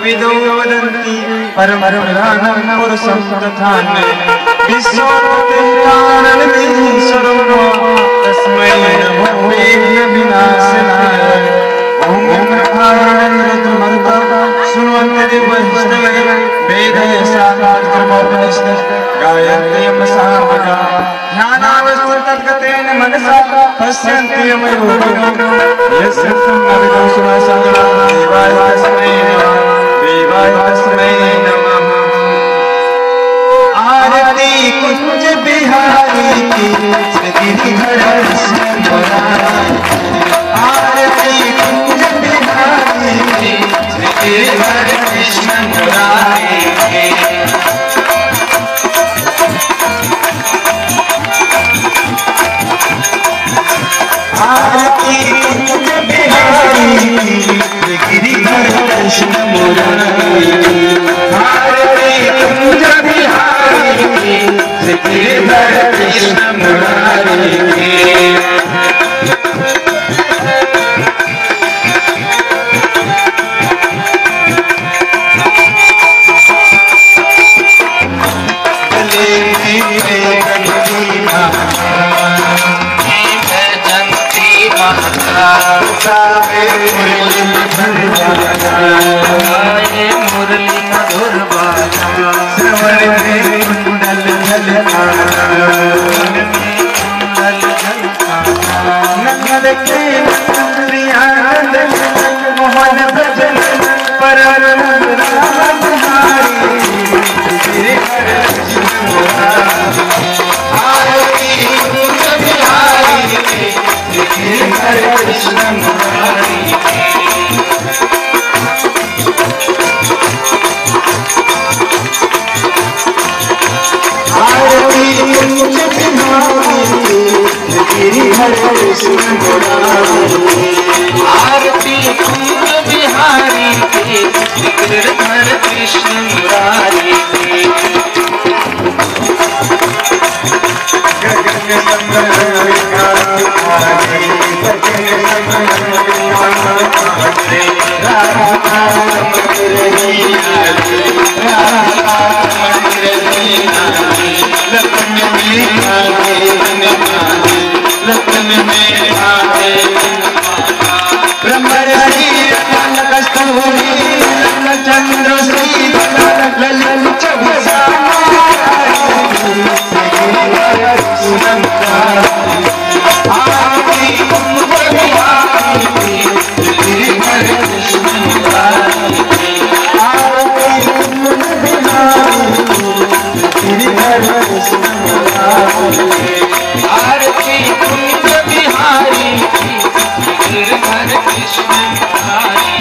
विदो वदन्ति परम प्रधानं पुरुषं तथान्यं विश्वोत्पत्तिकारणमीश्वरो तस्मै नमो विघ्नविनाशनाय ॐ ब्रह्माण्डमरुतं शृण्वन्ति वैष्णवे वेदे शास्त्रमोपनिषत् गायन्ति सामगा ध्यानावस्थितं तद्गतेन मनसा पश्यन्ति मयूरं यस्य संविदं सुमसङ्गला देवाय तस्मै नमः आरती कुंज बिहारी की गिरिधर कृष्ण मुरारी आरती कुंज बिहारी की गिरिधर कृष्ण मुरारी आरती कुंज बिहारी गिरिधर कृष्ण मुरारी आरती कुंज बिहारी गिरिधर कृष्ण मुरारी मुरली मधुर श्रवण कुंडल नंद के आनंद मोहन भजन परम कृष्ण मुरारी आरती कुंज बिहारी गिरिधर कृष्ण मुरारी आरती कुंज बिहारी गिरिधर कृष्ण मुरारी चंद्र श्री ललित आरती कुंज बिहारी गिरिधर कृष्ण मुरारी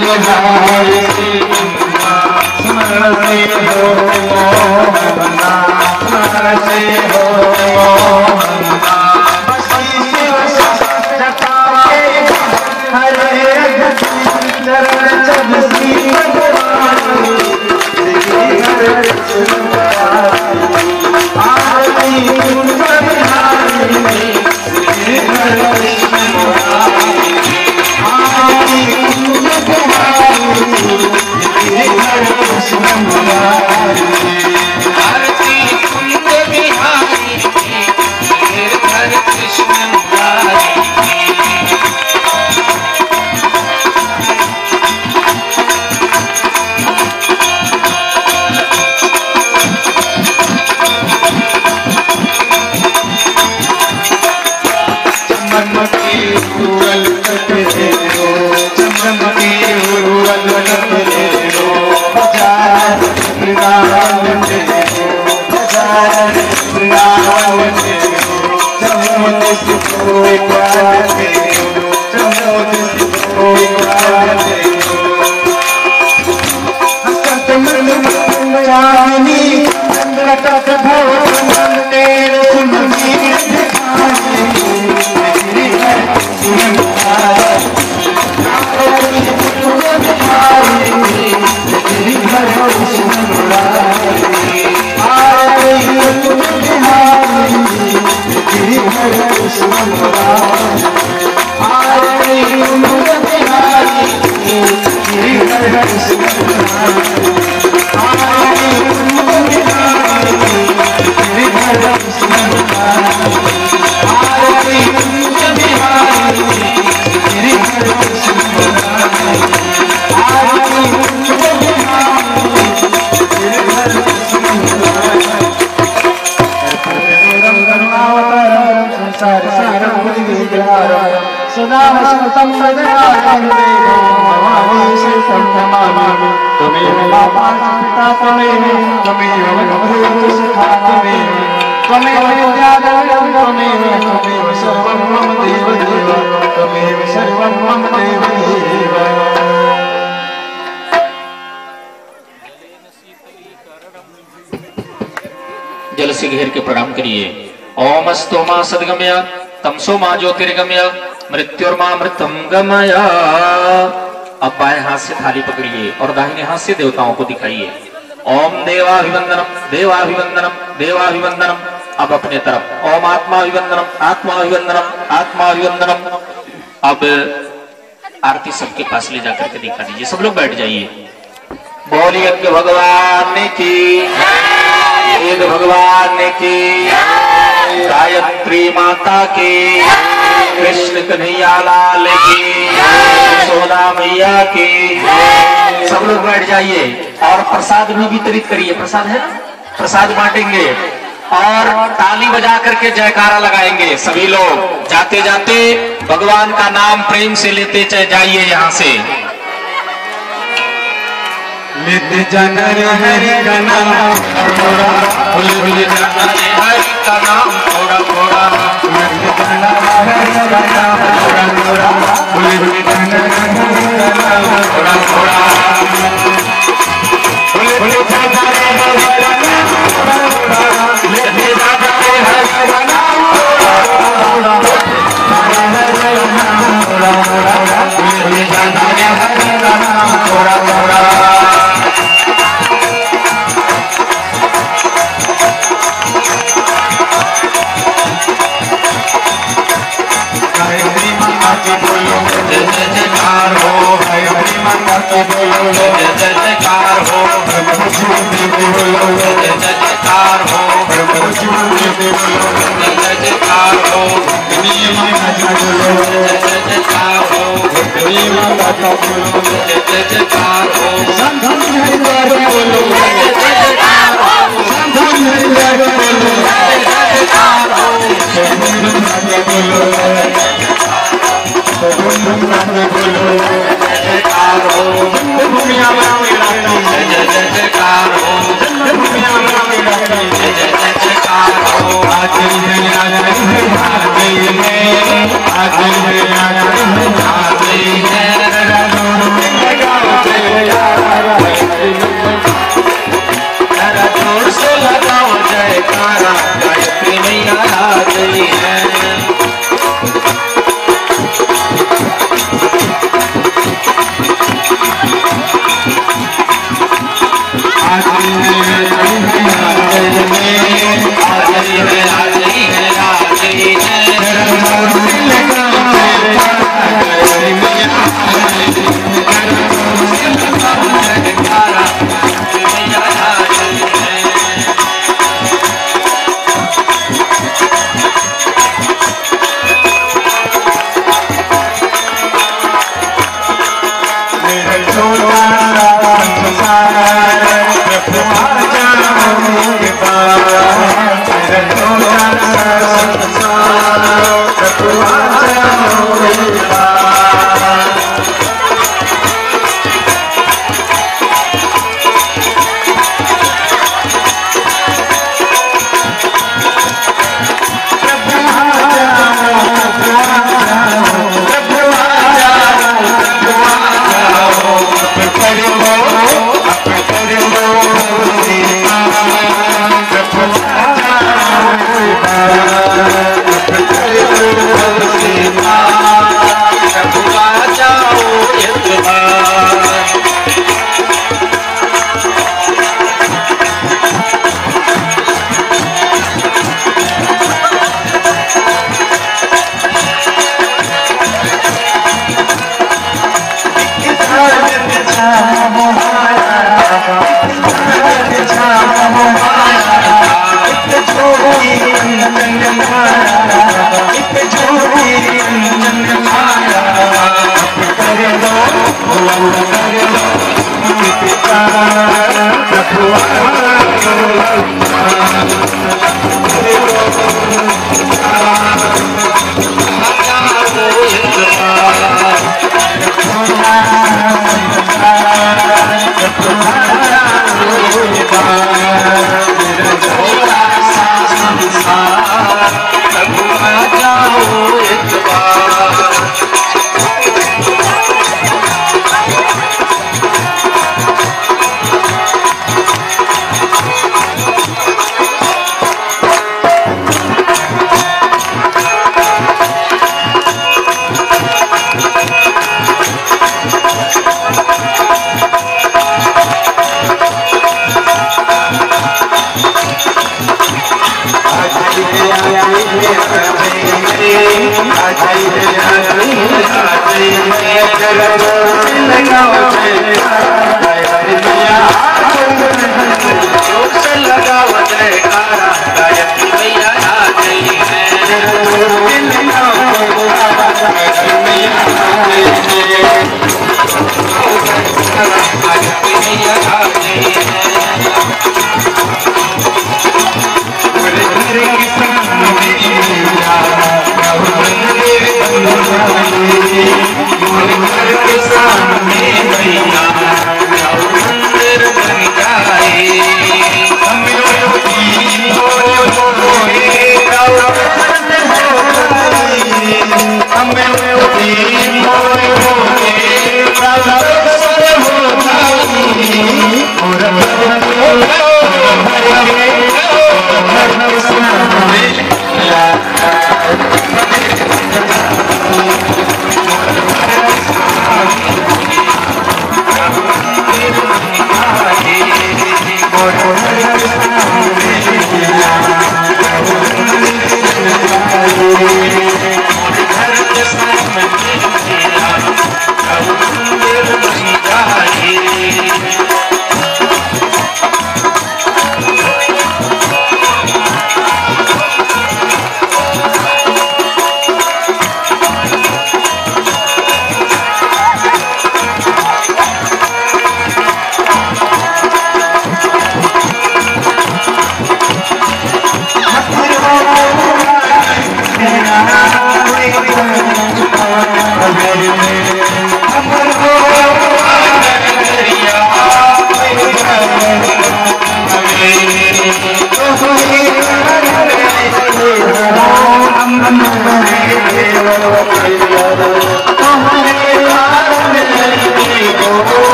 स्मरण से हो से हो हरे चरण जब श्री आरती कुंज बिहारी श्री हरे कृष्ण मुरारी आरती कुंज बिहारी श्री हरे कृष्ण मुरारी आरती कुंज बिहारी श्री हरे कृष्ण मुरारी जल से घेर के प्रणाम करिए। ओम अस्तो मा सद्गमय तमसो मा ज्योतिर्गमय मृत्युर्मा मृतम गमय। अब बाएं हाथ से थाली पकड़िए और दाहिने हाथ से देवताओं को दिखाइए। ओम देवाभिवंदनम देवाभिवंदनम देवाभिवंदनम। अब अपने तरफ ओम आत्माभिवंदनम आत्माभिवंदनम आत्माभिवंदनम। अब आरती सबके पास ले जाकर के दिखा दीजिए। सब लोग बैठ जाइए। बोलिए भगवान की, वेद भगवान की, गायत्री माता की, कृष्ण कन्हैया लाल की, यशोदा मैया की। सब लोग बैठ जाइए और प्रसाद भी वितरित करिए। प्रसाद है ना, प्रसाद बांटेंगे और ताली बजा करके जयकारा लगाएंगे। सभी लोग जाते जाते भगवान का नाम प्रेम से लेते जाइए। यहाँ से नित्य जनर हरि का नाम थोड़ा, हरि का नाम थोड़ा थोड़ा, नित्य जनर हरि का नाम थोड़ा थोड़ा, नित्य जनर हरि का नाम थोड़ा थोड़ा, नित्य जनर हरि का नाम थोड़ा थोड़ा, नित्य जनर हरि का नाम थोड़ा थोड़ा, नित्य जनर हरि का नाम थोड़ा थोड़ा। बोलो जय जय जयकार हो, हरि हरि माता की बोलो जय जय जयकार हो।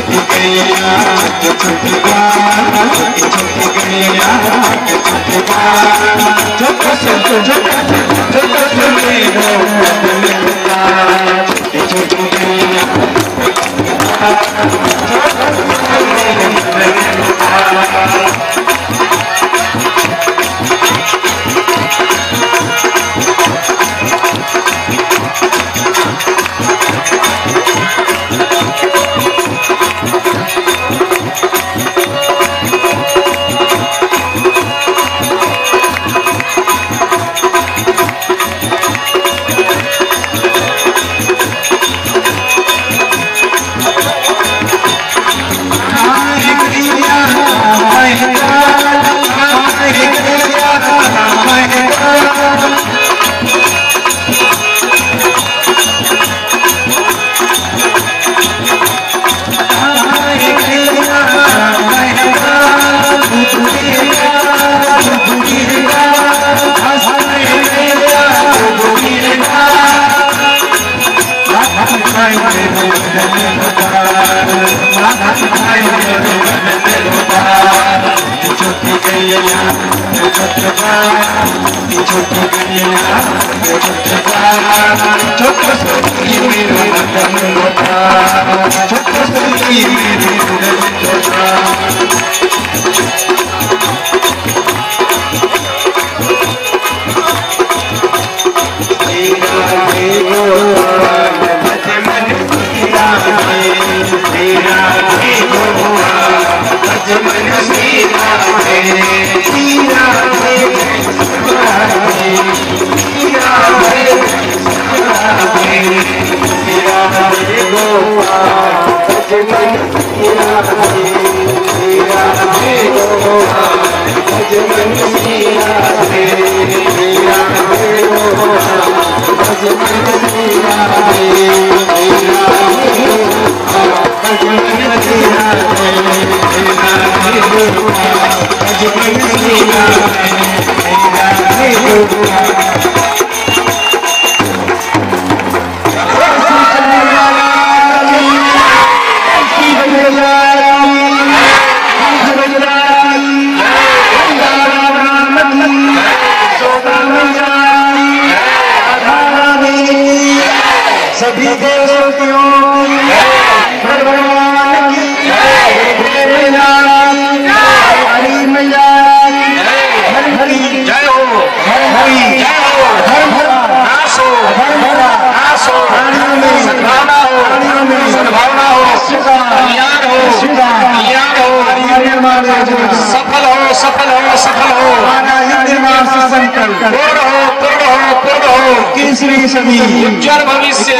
उज्जवल भविष्य,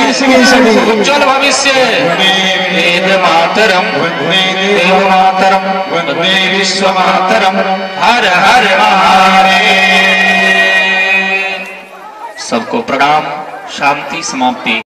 उज्जवल भविष्य। वेद मातरम, देव मातरम, वंदे विश्व मातरम, हर हर महादेव। सबको प्रणाम, शांति समाप्ति।